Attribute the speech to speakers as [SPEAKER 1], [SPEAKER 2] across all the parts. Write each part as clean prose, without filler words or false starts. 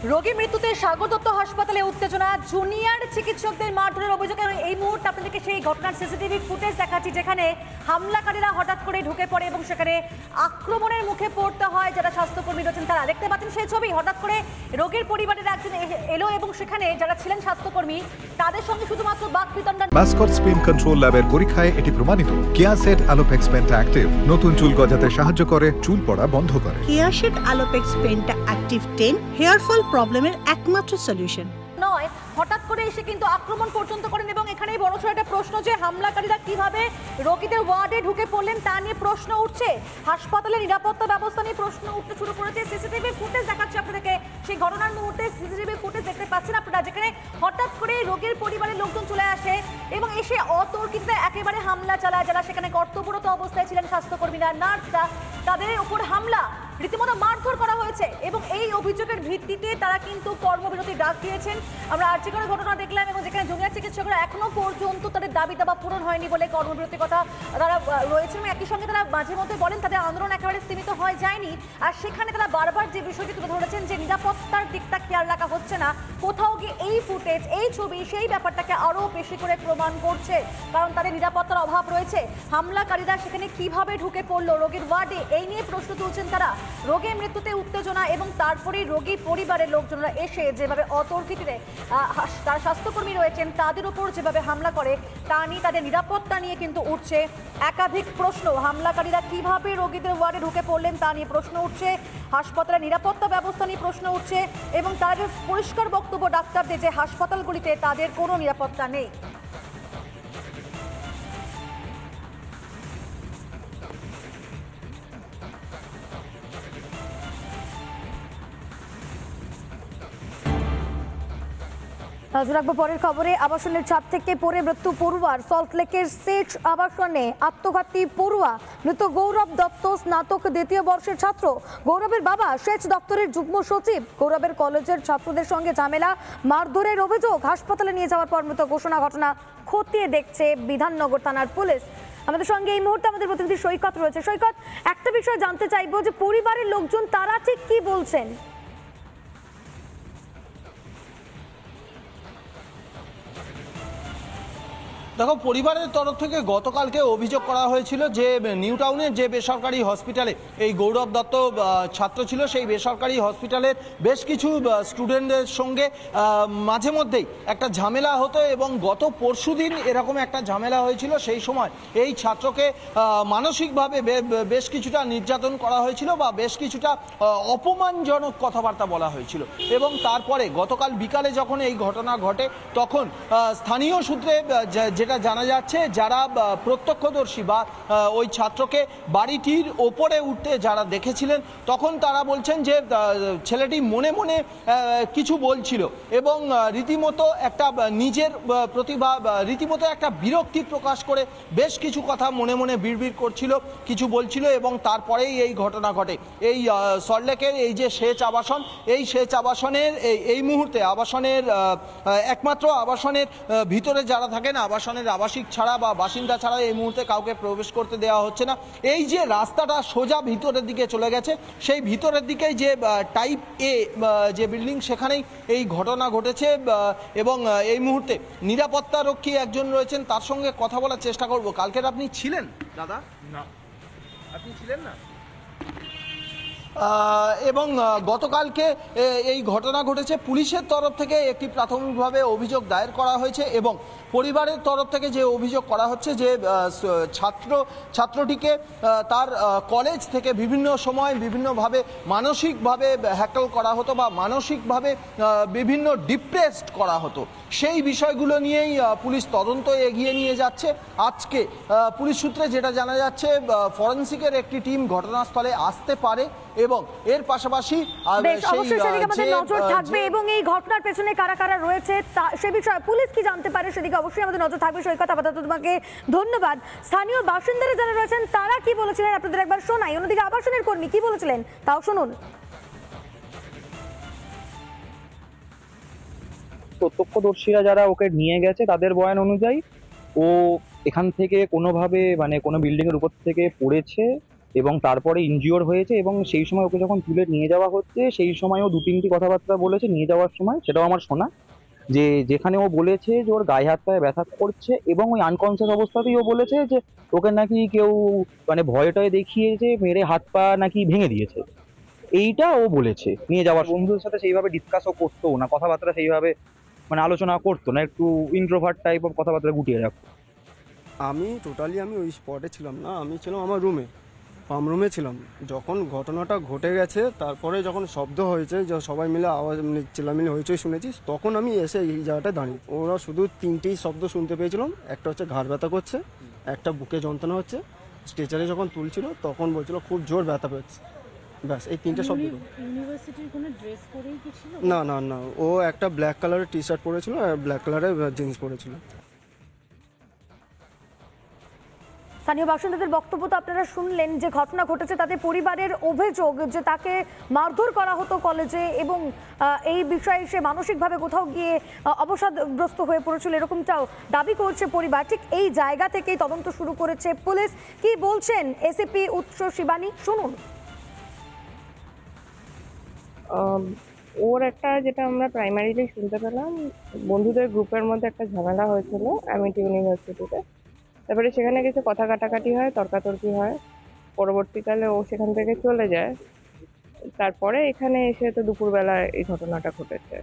[SPEAKER 1] রোগী মৃত্যুতে সাগর দত্ত হাসপাতালে উত্তেজনা, জুনিয়র চিকিৎসকদের মারধরের অভিযোগে এই মুহূর্তে আপনাদেরকে সেই ঘটনার সিসিটিভি ফুটেজ দেখাচ্ছি, যেখানে হামলাকারীরা হঠাৎ করে ঢুকে পড়ে এবং সেখানে আক্রমণের মুখে পড়তে হয় যারা স্বাস্থ্যকর্মী রয়েছেন তারা। দেখতে পাচ্ছেন সেই ছবি, হঠাৎ করে রোগীর পরিবারের একজন এলো এবং সেখানে যারা ছিলেন স্বাস্থ্যকর্মী তাদের সঙ্গে শুধুমাত্র বাকবিতণ্ডা।
[SPEAKER 2] মাস্কট স্পিন কন্ট্রোল ল্যাবের পরীক্ষায় এটি প্রমাণিত। কেয়াসেট আলোপেক্স পেন্টা অ্যাক্টিভ নতুন চুল গজাতে সাহায্য করে, চুল পড়া বন্ধ করে।
[SPEAKER 3] Keyaseth Alopex penta active 10 hair fall প্রবলেমের একমাত্র সলিউশন
[SPEAKER 1] নয়, হঠাৎ করে এসে কিন্তু আক্রমণ পর্যন্ত করেন এবং এখানেই বড়সড় একটা প্রশ্ন যে হামলাকারীরা কিভাবে রোগীদের ওয়ার্ডে ঢুকে পড়লেন তা নিয়ে প্রশ্ন উঠছে। হাসপাতালের নিরাপত্তা ব্যবস্থা নিয়ে প্রশ্ন উঠতে শুরু করেছে। সিসিটিভি ফুটেজ দেখাচ্ছে আপনাদেরকে, সেই ঘটনার মুহূর্তে সিসিটিভি ফুটেজ দেখতে পাচ্ছেন আপনারা, যেখানে হঠাৎ করে রোগীর পরিবারের লোকজন চলে আসে এবং এসে অতর্কিত একেবারে হামলা চালায়। যারা সেখানে কর্তব্যরত অবস্থায় ছিলেন স্বাস্থ্যকর্মীরা, নার্সরা, তাদের উপর হামলা, রীতিমতো মারধর করা হয়েছে এবং এই অভিযোগের ভিত্তিতে তারা কিন্তু কর্মবিরতি ডাক দিয়েছেন। আমরা আর্জিকরের ঘটনা দেখলাম এবং যেখানে জুনিয়র চিকিৎসকরা এখনো পর্যন্ত তাদের দাবি দাবা পূরণ হয়নি বলে কর্মবিরতির কথা তারা রয়েছেন। একই সঙ্গে তারা মাঝে মধ্যে বলেন তাদের আন্দোলন একেবারে সীমিত হয়ে যায়নি। আর সেখানে তারা বারবার যে বিষয়টি তুলে ধরেছেন যে নিরাপত্তার দিকটা খেয়াল রাখা হচ্ছে না, কোথাও গিয়ে এই ফুটেজ, এই ছবি সেই ব্যাপারটাকে আরও বেশি করে প্রমাণ করছে, কারণ তাদের নিরাপত্তার অভাব রয়েছে। হামলাকারীরা সেখানে কিভাবে ঢুকে পড়লো রোগীর ওয়ার্ডে, এই নিয়ে প্রশ্ন তুলছেন তারা। রোগীর মৃত্যুতে উত্তেজনা এবং তারপরে রোগী পরিবারের লোকজনরা এসে যেভাবে অতর্কিতে তার স্বাস্থ্যকর্মী রয়েছেন তাদের উপর যেভাবে হামলা করে তা নিয়ে, তাদের নিরাপত্তা নিয়ে কিন্তু উঠছে একাধিক প্রশ্ন। হামলাকারীরা কিভাবে রোগীদের ওয়ার্ডে ঢুকে পড়লেন তা নিয়ে প্রশ্ন উঠছে, হাসপাতালের নিরাপত্তা ব্যবস্থা নিয়ে প্রশ্ন উঠছে এবং তারা যে পরিষ্কার বক্তব্য ডাক্তারদের যে হাসপাতালগুলিতে তাদের কোনো নিরাপত্তা নেই। নজর রাখবো পরের খবরে। আবাসনের ছাদ থেকে পড়ে মৃত্যু পড়ুয়ার। সল্টলেকের সেচ আবাসনে আত্মঘাতী পড়ুয়া মৃত গৌরব দত্ত, স্নাতক দ্বিতীয় বর্ষের ছাত্র। গৌরবের বাবা সেচ দপ্তরের যুগ্ম সচিব। গৌরবের কলেজের ছাত্রদের সঙ্গে ঝামেলা, মারধরের অভিযোগ। হাসপাতালে নিয়ে যাওয়ার পর মৃত ঘোষণা। ঘটনা খতিয়ে দেখছে বিধাননগর থানার পুলিশ। আমাদের সঙ্গে এই মুহূর্তে আমাদের প্রতিনিধি সৈকত রয়েছে। সৈকত, একটা বিষয় জানতে চাইবো যে পরিবারের লোকজন তারা ঠিক কি বলছেন?
[SPEAKER 4] দেখো, পরিবারের তরফ থেকে গতকালকে অভিযোগ করা হয়েছিল যে নিউ টাউনের যে বেসরকারি হসপিটালে এই গৌরব দত্ত ছাত্র ছিল, সেই বেসরকারি হসপিটালের বেশ কিছু স্টুডেন্টদের সঙ্গে মাঝে মধ্যেই একটা ঝামেলা হতো এবং গত পরশুদিন এরকম একটা ঝামেলা হয়েছিল। সেই সময় এই ছাত্রকে মানসিকভাবে বেশ কিছুটা নির্যাতন করা হয়েছিল বা বেশ কিছুটা অপমানজনক কথাবার্তা বলা হয়েছিল এবং তারপরে গতকাল বিকালে যখন এই ঘটনা ঘটে তখন স্থানীয় সূত্রে যেটা জানা যাচ্ছে, যারা প্রত্যক্ষদর্শী বা ওই ছাত্রকে বাড়িটির ওপরে উঠতে যারা দেখেছিলেন তখন তারা বলছেন যে ছেলেটি মনে মনে কিছু বলছিল এবং রীতিমতো একটা নিজের প্রতিভা, রীতিমতো একটা বিরক্তি প্রকাশ করে বেশ কিছু কথা মনে মনে বিড়বিড় করছিল, কিছু বলছিল এবং তারপরেই এই ঘটনা ঘটে। এই সল্টলেকের এই যে সেচ আবাসন, এই সেচ আবাসনের এই মুহূর্তে আবাসনের একমাত্র আবাসনের ভিতরে যারা থাকেন, আবাসনের আবাসিক ছাড়া বা বাসিন্দা ছাড়া এই মুহূর্তে কাউকে প্রবেশ করতে দেওয়া হচ্ছে না। এই যে রাস্তাটা সোজা ভিতরের দিকে চলে গেছে, সেই ভিতরের দিকেই যে টাইপ এ যে বিল্ডিং, সেখানেই এই ঘটনা ঘটেছে এবং এই মুহূর্তে নিরাপত্তারক্ষী একজন রয়েছেন, তার সঙ্গে কথা বলার চেষ্টা করব। কালকের আপনি ছিলেন দাদা? না, আপনি ছিলেন না। এবং গতকালকে এই ঘটনা ঘটেছে। পুলিশের তরফ থেকে একটি প্রাথমিকভাবে অভিযোগ দায়ের করা হয়েছে এবং পরিবারের তরফ থেকে যে অভিযোগ করা হচ্ছে যে ছাত্রটিকে তার কলেজ থেকে বিভিন্ন সময় বিভিন্নভাবে মানসিকভাবে হ্যাকল করা হতো বা মানসিকভাবে বিভিন্ন ডিপ্রেসড করা হতো। সেই বিষয়গুলো নিয়েই পুলিশ তদন্ত এগিয়ে নিয়ে যাচ্ছে। আজকে পুলিশ সূত্রে যেটা জানা যাচ্ছে, ফরেন্সিকের একটি টিম ঘটনাস্থলে আসতে পারে এবং এর পাশাপাশি
[SPEAKER 1] নজর থাকবে এবং এই ঘটনার পেছনে কারা কারা রয়েছে সে বিষয়ে পুলিশ কি জানতে পারে সেদিকে অবশ্যই আমাদের নজর থাকবে। সৈকত, আপাতত তোমাকে ধন্যবাদ। স্থানীয় বাসিন্দারা যারা রয়েছেন তারা কি বলেছিলেন আপনাদের একবার শোনাই, অন্যদিকে আবাসনের কর্মী কি বলেছিলেন তাও শুনুন।
[SPEAKER 5] প্রত্যক্ষদর্শীরা যারা ওকে নিয়ে গেছে তাদের বয়ান অনুযায়ী ও এখান থেকে কোনোভাবে কোনো বিল্ডিং এর উপর থেকে পড়েছে এবং তারপরে ইনজিওর হয়েছে, এবং সেই সময় ওকে যখন তুলে নিয়ে যাওয়া হচ্ছে সেই সময়ও 2-3টি কথাবার্তা বলেছে নিয়ে যাওয়ার সময়, সেটাও আমার শোনা, যে যেখানে ও বলেছে যে ওর গায়ে হাত পায়ে ব্যথা করছে, এবং ওই আনকনসিয়াস অবস্থাতেই ও বলেছে যে ওকে নাকি কেউ মানে ভয়টায় দেখিয়েছে, মেরে হাত পা নাকি ভেঙে দিয়েছে। এইটা ও বলেছে নিয়ে যাওয়ার। বন্ধুদের সাথে সেইভাবে ডিসকাসও করতো না, কথাবার্তা সেইভাবে মানে আলোচনা করতো না, একটু ইন্ট্রোভার্ট টাইপ অফ কথাবার্তা গুটিয়ে রাখতো।
[SPEAKER 6] আমি ওই স্পটে ছিলাম না, আমি ছিলাম আমার রুমে, পাম্প রুমে ছিলাম। যখন ঘটনাটা ঘটে গেছে, তারপরে যখন শব্দ হয়েছে, যে সবাই মিলে আওয়াজ চিল্লামিল্লি হইচই শুনেছি, তখন আমি এসে এই জায়গাটায় দাঁড়িয়ে। ওরা শুধু 3টেই শব্দ শুনতে পেয়েছিলাম, একটা হচ্ছে ঘাড় ব্যথা করছে, একটা বুকে যন্ত্রণা হচ্ছে। স্ট্রেচারে যখন তুলছিল তখন বলছিল খুব জোর ব্যথা পেয়েছে, ব্যাস এই 3টে শব্দ।
[SPEAKER 7] ইউনিভার্সিটির কোনো ড্রেস পরেই কি ছিল?
[SPEAKER 6] না না না, ও একটা ব্ল্যাক কালারের টি শার্ট পরেছিল আর ব্ল্যাক কালারের জিন্স পরেছিল।
[SPEAKER 1] স্থানীয় বাসিন্দাদের বক্তব্য তো আপনারা শুনলেন। যে ঘটনা ঘটেছে তাদের পরিবারের অভিযোগ যে তাকে মারধর করা হতো কলেজে, এবং এই বিষয়ে সে মানসিকভাবে কোথাও গিয়ে অবসাদগ্রস্ত হয়ে পড়েছিল, এরকমটাও দাবি করছে পরিবার। ঠিক এই জায়গা থেকেই তদন্ত শুরু করেছে পুলিশ। কি বলছেন এসিপি উৎস শিবানী, শুনুন।
[SPEAKER 8] ওর একটা, যেটা আমরা প্রাইমারিলি শুনতে পেলাম, বন্ধুদের গ্রুপের মধ্যে একটা ঝামেলা হয়েছিল অ্যামিটি ইউনিভার্সিটিতে। তারপরে সেখানে কিছু কথা কাটাকাটি হয়, তর্কাতর্কি হয়। পরবর্তীকালে ও সেখান থেকে চলে যায়। তারপরে এখানে এসে তো দুপুরবেলা এই ঘটনাটা ঘটেছে।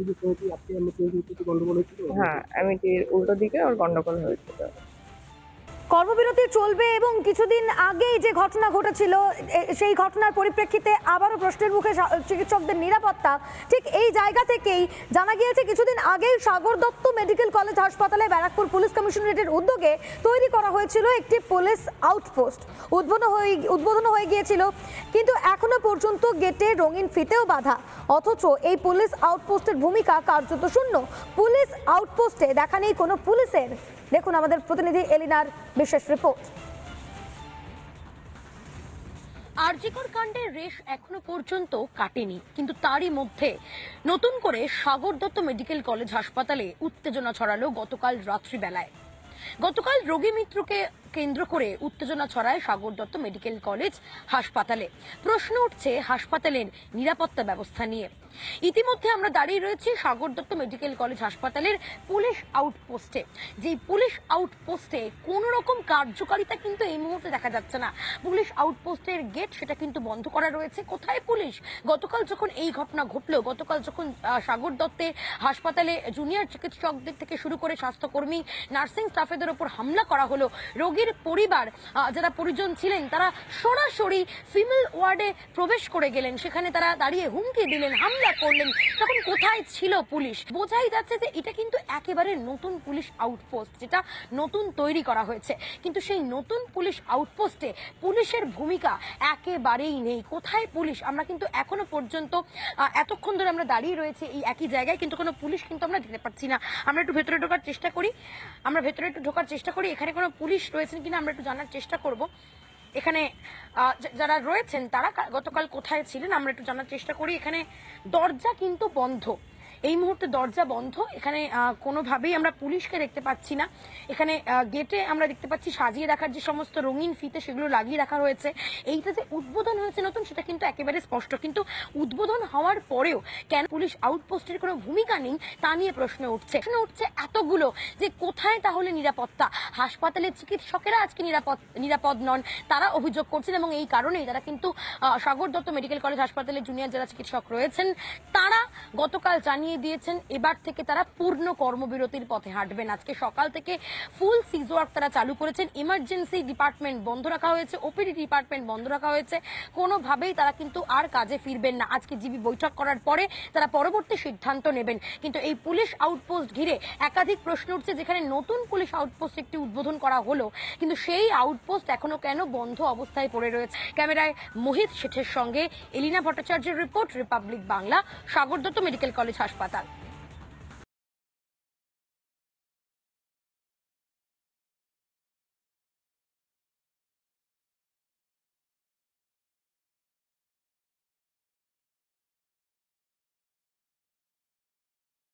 [SPEAKER 8] হ্যাঁ, অ্যামিটির উল্টো দিকে ওর গন্ডগোল হয়েছিল।
[SPEAKER 1] কর্মবিরতি চলবে এবং কিছুদিন আগেই যে ঘটনা ঘটেছিল সেই ঘটনার পরিপ্রেক্ষিতে আবারও প্রশ্নের মুখে চিকিৎসকদের নিরাপত্তা। ঠিক এই জায়গা থেকেই জানা গিয়েছে কিছুদিন আগেই সাগর দত্ত মেডিকেল কলেজ হাসপাতালে ব্যারাকপুর পুলিশ কমিশনারেটের উদ্যোগে তৈরি করা হয়েছিল একটি পুলিশ আউটপোস্ট। উদ্বোধন হয়ে গিয়েছিল, কিন্তু এখনো পর্যন্ত গেটে রঙিন ফিতেও বাঁধা, অথচ এই পুলিশ আউটপোস্টের ভূমিকা কার্যত শূন্য। পুলিশ আউটপোস্টে দেখা নেই কোনো পুলিশের। দেখুন আমাদের প্রতিনিধি এলিনার বিশেষ রিপোর্ট।
[SPEAKER 7] আরজিকর কাণ্ডের রেশ এখনো পর্যন্ত কাটেনি, কিন্তু তারই মধ্যে নতুন করে সাগর দত্ত মেডিকেল কলেজ হাসপাতালে উত্তেজনা ছড়ালো গতকাল রাত্রিবেলায়। গতকাল রোগী মিত্রকে কেন্দ্র করে উত্তেজনা ছড়ায় সাগর দত্ত মেডিকেল কলেজ হাসপাতালে। প্রশ্ন উঠছে হাসপাতালের নিরাপত্তা ব্যবস্থা নিয়ে। ইতিমধ্যে আমরা দাঁড়িয়ে রয়েছি সাগর দত্ত মেডিকেল কলেজ হাসপাতালের পুলিশ আউটপোস্টে। যে পুলিশ আউটপোস্টে কোন রকম কার্যকারিতা কিন্তু এই মুহূর্তে দেখা যাচ্ছে না। পুলিশ আউটপোস্টের গেট সেটা কিন্তু বন্ধ করা রয়েছে। কোথায় পুলিশ? গতকাল যখন এই ঘটনা ঘটলো, গতকাল যখন সাগর দত্তের হাসপাতালে জুনিয়র চিকিৎসকদের থেকে শুরু করে স্বাস্থ্যকর্মী, নার্সিং স্টাফেদের উপর হামলা করা হলো, রোগীর পরিবার যারা পরিজন ছিলেন তারা সরাসরি ফিমেল ওয়ার্ডে প্রবেশ করে গেলেন, সেখানে তারা দাঁড়িয়ে হুমকি দিলেন, হামলা করলেন। তখন কোথায় ছিল পুলিশ? বোঝাই যাচ্ছে যে এটা কিন্তু একেবারে নতুন পুলিশ আউটপোস্ট, যেটা নতুন তৈরি করা হয়েছে। কিন্তু সেই নতুন পুলিশ আউটপোস্টে পুলিশের ভূমিকা একেবারেই নেই। কোথায় পুলিশ? আমরা কিন্তু এখনো পর্যন্ত এতক্ষণ ধরে আমরা দাঁড়িয়ে রয়েছে এই একই জায়গায়, কিন্তু কোনো পুলিশ কিন্তু আমরা দেখতে পাচ্ছি না। আমরা একটু ভেতরে ঢোকার চেষ্টা করি, এখানে কোনো পুলিশ রয়েছেন কিনা আমরা একটু জানার চেষ্টা করব। এখানে যারা রয়েছেন তারা গতকাল কোথায় ছিলেন আমরা একটু জানার চেষ্টা করি। এখানে দরজা কিন্তু বন্ধ, এই মুহূর্তে দরজা বন্ধ। এখানে কোনোভাবেই আমরা পুলিশকে দেখতে পাচ্ছি না। এখানে গেটে আমরা দেখতে পাচ্ছি সাজিয়ে রাখার যে সমস্ত রঙিন ফিতে সেগুলো লাগিয়ে রাখা হয়েছে। এইটা যে উদ্বোধন হয়েছে নতুন, সেটা কিন্তু একেবারে স্পষ্ট। কিন্তু উদ্বোধন হওয়ার পরেও কেন পুলিশ আউটপোস্টের কোনো ভূমিকা নেই তা নিয়ে প্রশ্ন উঠছে এতগুলো, যে কোথায় তাহলে নিরাপত্তা? হাসপাতালের চিকিৎসকেরা আজকে নিরাপদ নন, তারা অভিযোগ করছেন, এবং এই কারণেই তারা কিন্তু সাগর দত্ত মেডিকেল কলেজ হাসপাতালের জুনিয়র যারা চিকিৎসক রয়েছেন তারা গতকাল জানিয়ে দিয়েছেন এবার থেকে তারা পূর্ণ কর্মবিরতির পথে হাঁটবেন। আজকে সকাল থেকে ফুল সিজ ওয়ার্ক তারা চালু করেছেন। ইমার্জেন্সি ডিপার্টমেন্ট বন্ধ রাখা হয়েছে, ওপিডি ডিপার্টমেন্ট বন্ধ রাখা হয়েছে। কোনোভাবেই তারা কিন্তু আর কাজে ফিরবেন না। আজকে জিবি বৈঠক করার পরে তারা পরবর্তী সিদ্ধান্ত নেবেন। কিন্তু এই পুলিশ আউটপোস্ট ঘিরে একাধিক প্রশ্ন উঠছে। যেখানে নতুন পুলিশ আউটপোস্ট একটি উদ্বোধন করা হলো, কিন্তু সেই আউটপোস্ট এখনো কেন বন্ধ অবস্থায় পড়ে রয়েছে? ক্যামেরায় মোহিত শেঠের সঙ্গে এলিনা ভট্টাচার্যের রিপোর্ট, Republic Bangla, Sagar Dutta medical college হাসপাতাল।